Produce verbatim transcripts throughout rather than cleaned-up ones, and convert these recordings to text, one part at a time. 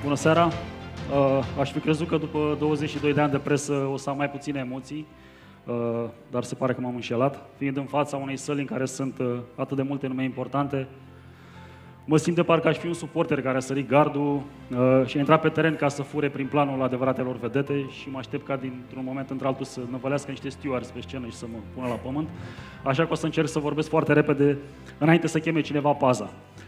Bună seara! Aș fi crezut că după douăzeci și doi de ani de presă o să am mai puține emoții, dar se pare că m-am înșelat. Fiind în fața unei săli în care sunt atât de multe nume importante, mă simt de parcă aș fi un suporter care a sărit gardul și a intrat pe teren ca să fure prin planul adevăratelor vedete și mă aștept ca dintr-un moment într-altul să năvălească niște stewards pe scenă și să mă pună la pământ. Așa că o să încerc să vorbesc foarte repede înainte să cheme cineva paza.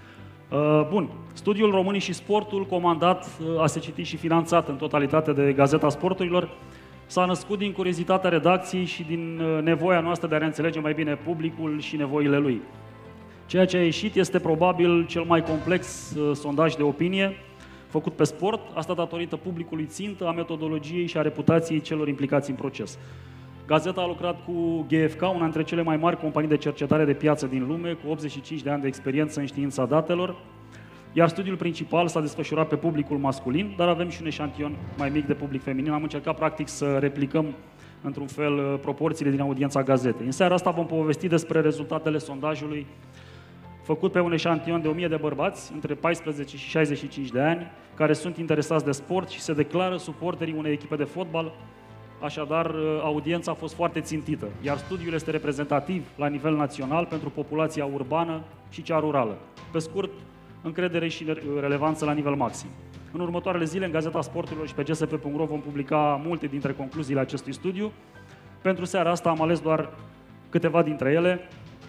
Bun, studiul Românii și Sportul, comandat, a se citit și finanțat în totalitate de Gazeta Sporturilor, s-a născut din curiozitatea redacției și din nevoia noastră de a ne înțelege mai bine publicul și nevoile lui. Ceea ce a ieșit este probabil cel mai complex uh, sondaj de opinie făcut pe sport, asta datorită publicului țintă, a metodologiei și a reputației celor implicați în proces. Gazeta a lucrat cu G F K, una dintre cele mai mari companii de cercetare de piață din lume, cu optzeci și cinci de ani de experiență în știința datelor, iar studiul principal s-a desfășurat pe publicul masculin, dar avem și un eșantion mai mic de public feminin. Am încercat practic să replicăm într-un fel proporțiile din audiența gazetei. În seara asta vom povesti despre rezultatele sondajului făcut pe un eșantion de o mie de bărbați între paisprezece și șaizeci și cinci de ani, care sunt interesați de sport și se declară suporterii unei echipe de fotbal. Așadar, audiența a fost foarte țintită, iar studiul este reprezentativ la nivel național pentru populația urbană și cea rurală. Pe scurt, încredere și relevanță la nivel maxim. În următoarele zile, în Gazeta Sporturilor și pe G S P punct ro vom publica multe dintre concluziile acestui studiu. Pentru seara asta am ales doar câteva dintre ele.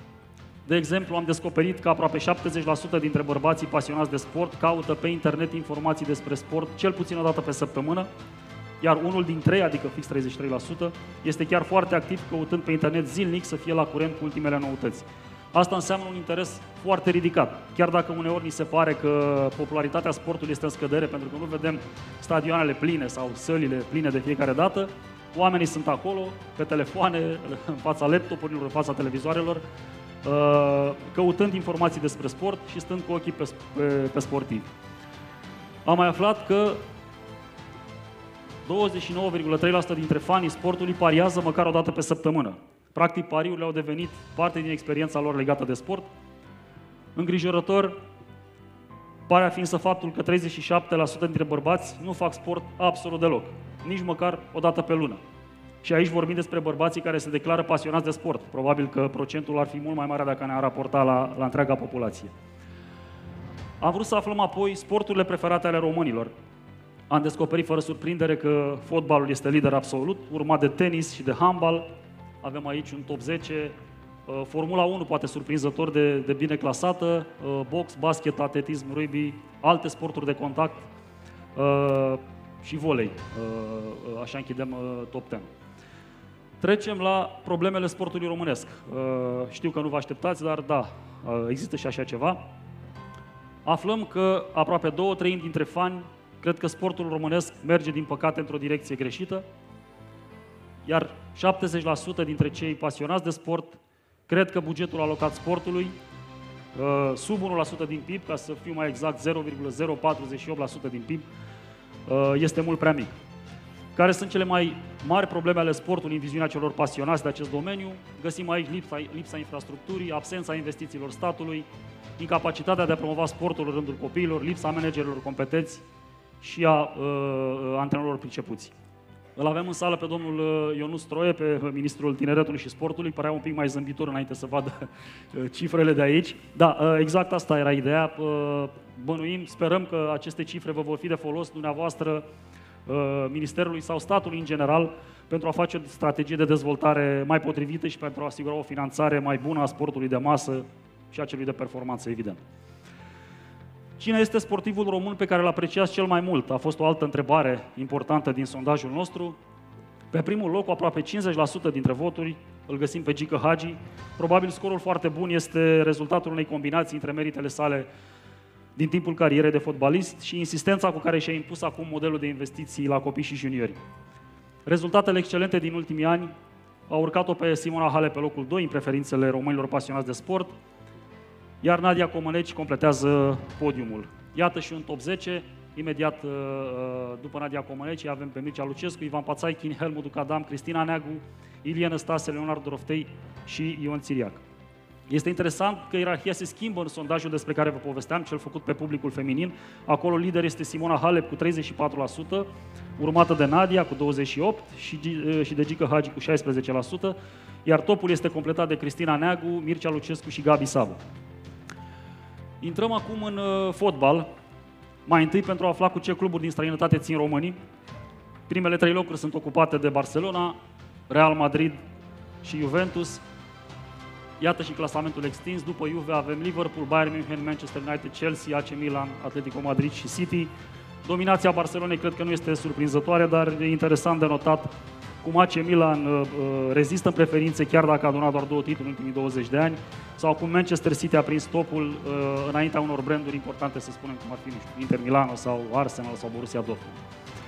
De exemplu, am descoperit că aproape șaptezeci la sută dintre bărbații pasionați de sport caută pe internet informații despre sport cel puțin o dată pe săptămână, iar unul din trei, adică fix treizeci și trei la sută, este chiar foarte activ căutând pe internet zilnic să fie la curent cu ultimele noutăți. Asta înseamnă un interes foarte ridicat, chiar dacă uneori ni se pare că popularitatea sportului este în scădere pentru că nu vedem stadioanele pline sau sălile pline de fiecare dată. Oamenii sunt acolo, pe telefoane, în fața laptopurilor, în fața televizoarelor, căutând informații despre sport și stând cu ochii pe, pe, pe sportivi. Am mai aflat că douăzeci și nouă virgulă trei la sută dintre fanii sportului pariază măcar o dată pe săptămână. Practic, pariurile au devenit parte din experiența lor legată de sport. Îngrijorător pare a fi însă faptul că treizeci și șapte la sută dintre bărbați nu fac sport absolut deloc, nici măcar o dată pe lună. Și aici vorbim despre bărbații care se declară pasionați de sport. Probabil că procentul ar fi mult mai mare dacă ne-am raporta la, la întreaga populație. Am vrut să aflăm apoi sporturile preferate ale românilor. Am descoperit fără surprindere că fotbalul este lider absolut, urmat de tenis și de handbal. Avem aici un top zece. Formula unu poate surprinzător de, de bine clasată, box, basket, atletism, rugby, alte sporturi de contact și volei. Așa închidem top zece. Trecem la problemele sportului românesc. Știu că nu vă așteptați, dar da, există și așa ceva. Aflăm că aproape două treimi dintre fani cred că sportul românesc merge, din păcate, într-o direcție greșită, iar șaptezeci la sută dintre cei pasionați de sport cred că bugetul alocat sportului, sub unu la sută din P I B, ca să fiu mai exact, zero virgulă zero patruzeci și opt la sută din P I B, este mult prea mic. Care sunt cele mai mari probleme ale sportului în viziunea celor pasionați de acest domeniu? Găsim aici lipsa, lipsa infrastructurii, absența investițiilor statului, incapacitatea de a promova sportul în rândul copiilor, lipsa managerilor competenți și a uh, antrenorilor pricepuți. Îl avem în sală pe domnul Ionuț Stroie, pe ministrul Tineretului și Sportului, părea un pic mai zâmbitor înainte să vadă cifrele de aici. Da, exact asta era ideea. Bănuim, sperăm că aceste cifre vă vor fi de folos dumneavoastră, Ministerului sau statului în general, pentru a face o strategie de dezvoltare mai potrivită și pentru a asigura o finanțare mai bună a sportului de masă și a celui de performanță, evident. Cine este sportivul român pe care îl apreciați cel mai mult? A fost o altă întrebare importantă din sondajul nostru. Pe primul loc, cu aproape cincizeci la sută dintre voturi, îl găsim pe Gică Hagi. Probabil scorul foarte bun este rezultatul unei combinații între meritele sale din timpul carierei de fotbalist și insistența cu care și-a impus acum modelul de investiții la copii și juniori. Rezultatele excelente din ultimii ani au urcat-o pe Simona Halep pe locul doi în preferințele românilor pasionați de sport, iar Nadia Comăneci completează podiumul. Iată și un top zece, imediat după Nadia Comăneci avem pe Mircea Lucescu, Ivan Pațaichin, Helmut Ducadam, Cristina Neagu, Ilie Năstase, Leonard Doroftei și Ion Țiriac. Este interesant că ierarhia se schimbă în sondajul despre care vă povesteam, cel făcut pe publicul feminin. Acolo lider este Simona Halep cu treizeci și patru la sută, urmată de Nadia cu douăzeci și opt la sută și de Gică Hagi cu șaisprezece la sută, iar topul este completat de Cristina Neagu, Mircea Lucescu și Gabi Savu. Intrăm acum în uh, fotbal, mai întâi pentru a afla cu ce cluburi din străinătate țin românii. Primele trei locuri sunt ocupate de Barcelona, Real Madrid și Juventus. Iată și clasamentul extins. După Juve avem Liverpool, Bayern München, Manchester United, Chelsea, A C Milan, Atletico Madrid și City. Dominația Barcelonei cred că nu este surprinzătoare, dar e interesant de notat cum A C Milan uh, rezistă în preferințe chiar dacă a adunat doar două titluri în ultimii douăzeci de ani, sau cum Manchester City a prins topul uh, înaintea unor branduri importante, să spunem, cum ar fi, nu știu, Inter Milano sau Arsenal sau Borussia Dortmund.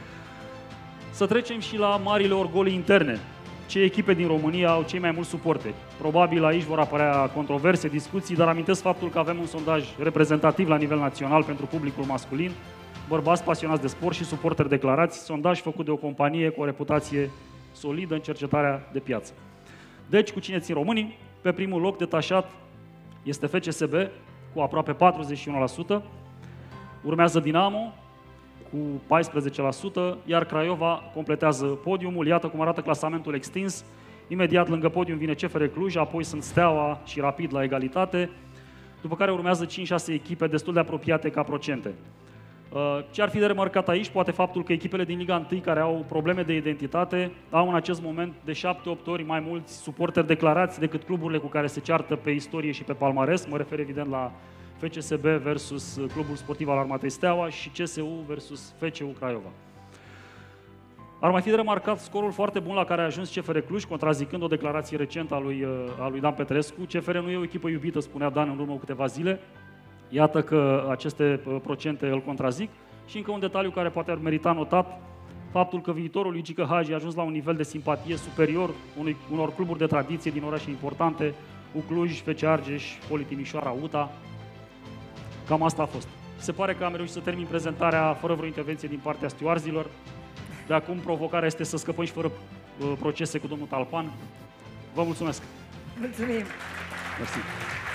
Să trecem și la marile orgolii interne. Ce echipe din România au cei mai mulți suporteri? Probabil aici vor apărea controverse, discuții, dar amintesc faptul că avem un sondaj reprezentativ la nivel național pentru publicul masculin, bărbați pasionați de sport și suporteri declarați, sondaj făcut de o companie cu o reputație solidă în cercetarea de piață. Deci, cu cine țin românii? Pe primul loc detașat este F C S B cu aproape patruzeci și unu la sută, urmează Dinamo cu paisprezece la sută, iar Craiova completează podiumul. Iată cum arată clasamentul extins. Imediat lângă podium vine C F R Cluj, apoi sunt Steaua și Rapid la egalitate, după care urmează cinci șase echipe destul de apropiate ca procente. Ce ar fi de remarcat aici? Poate faptul că echipele din Liga unu care au probleme de identitate au în acest moment de șapte opt ori mai mulți suporteri declarați decât cluburile cu care se ceartă pe istorie și pe palmares. Mă refer evident la F C S B versus Clubul Sportiv al Armatei Steaua și C S U versus F C U Craiova. Ar mai fi de remarcat scorul foarte bun la care a ajuns C F R Cluj, contrazicând o declarație recentă a lui, a lui Dan Petrescu. C F R nu e o echipă iubită, spunea Dan în urmă cu câteva zile. Iată că aceste procente îl contrazic. Și încă un detaliu care poate ar merita notat, faptul că viitorul lui Gică Hagi a ajuns la un nivel de simpatie superior unui, unor cluburi de tradiție din orașe importante, U Cluj, F C Argeș, Poli Timișoara, U T A. Cam asta a fost. Se pare că am reușit să termin prezentarea fără vreo intervenție din partea stewardilor. De acum provocarea este să scăpăm și fără uh, procese cu domnul Talpan. Vă mulțumesc! Mulțumim! Mersi!